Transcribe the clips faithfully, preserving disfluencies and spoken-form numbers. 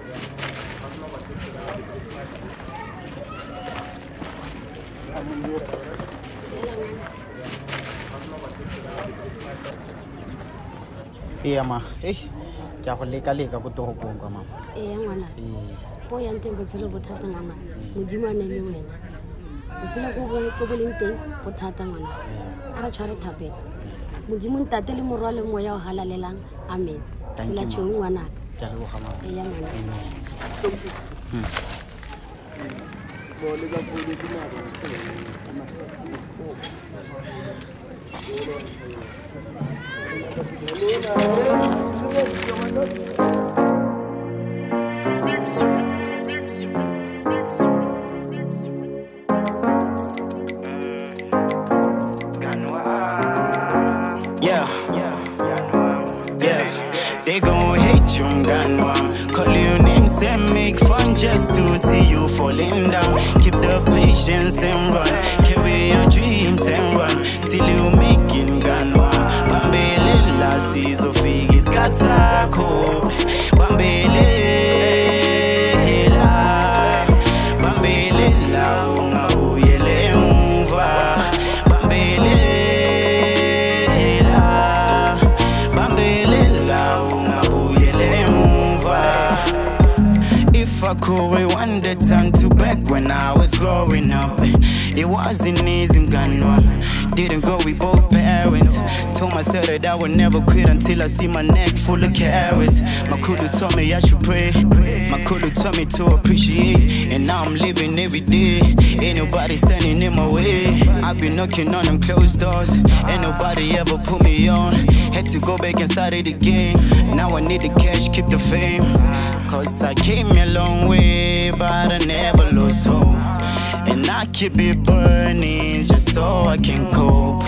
Iya ma, eh, kya go leka leka go toropong ka mama. Eh ngwana. Eh. Go ya nteng botshelo bothata ngwana. Modimo a ne le wena. Botshelo go bo go boleng teng bothata ngwana. A re tshware thapelo. Modimo ntate le morwalo moya o halalelang. Amen. Tsela tshong ngwana. Ke a leboga mama. Eh ya ngwana. Hmm. Bo le ka podi ke na ba. Yeah, yeah, they gon' hate you, Ganwa. Call your names and make fun just to see you falling down. Keep the patience and run, carry your dreams and run till you make it, Ganwa. Bambelela, Sencillo Mek, it's got taco. Bambelela, Bambelela, ungabuyele umva. Bambelela, Bambelela, ungabuyele umva. If I could rewind the time to back when I was growing up, it wasn't easy, Ganwa. Didn't go with both parents. Told myself that I would never quit until I see my neck full of carrots. My kulu told me I should pray. My kulu told me to appreciate. And now I'm living every day. Ain't nobody standing in my way. I've been knocking on them closed doors. Ain't nobody ever put me on. Had to go back and start it again. Now I need the cash, keep the fame. Cause I came a long way, but I never lost hope. And I keep it burning just so I can cope.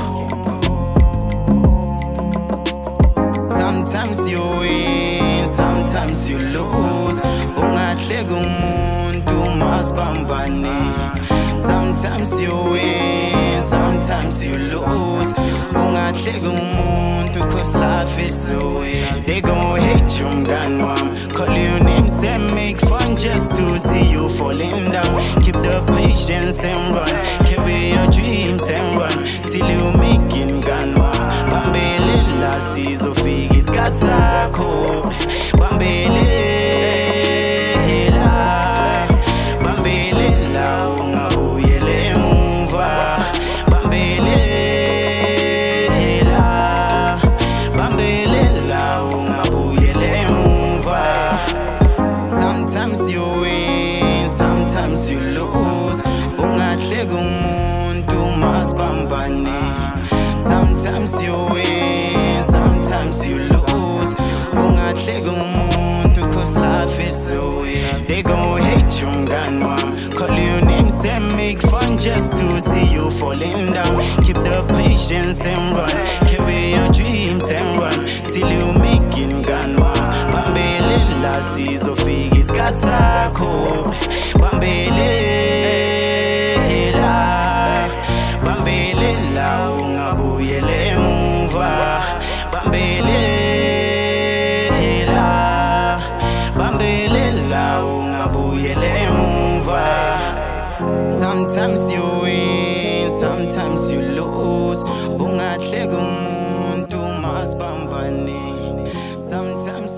Sometimes you win, sometimes you lose. Ungahleka umuntu masibambane. Sometimes you win, sometimes you lose. Ungahleka umuntu cause life is a way. They gon' hate you, mngani wami. Call your names and make fun just to see you falling down. Keep the patience and run, carry your dreams and run till you make it, mngani wami. Bambelela, Sencillo Mek, it's got taco. Bambelela, Bambelela, ungabuyele umva. Bambelela, Bambelela, ungabuyele umva. Sometimes you win, sometimes you lose. Ungahleka umuntu masibambane. Sometimes you win, sometimes you lose. Ungahleka umuntu cause life is a way. They gon' hate you, mngani wami. Call your names and make fun just to see you falling down. Keep the patience and run, carry your dreams and run till you make it, mngani wami. Bambelela, Sencillo Mek, it's got taco. Bambelela, Bambelela, ungabuyele umva. Bambelela, Bambelela, ungabuyele umva. Sometimes you win, sometimes you lose. Ungahleka umuntu masibambane. Sometimes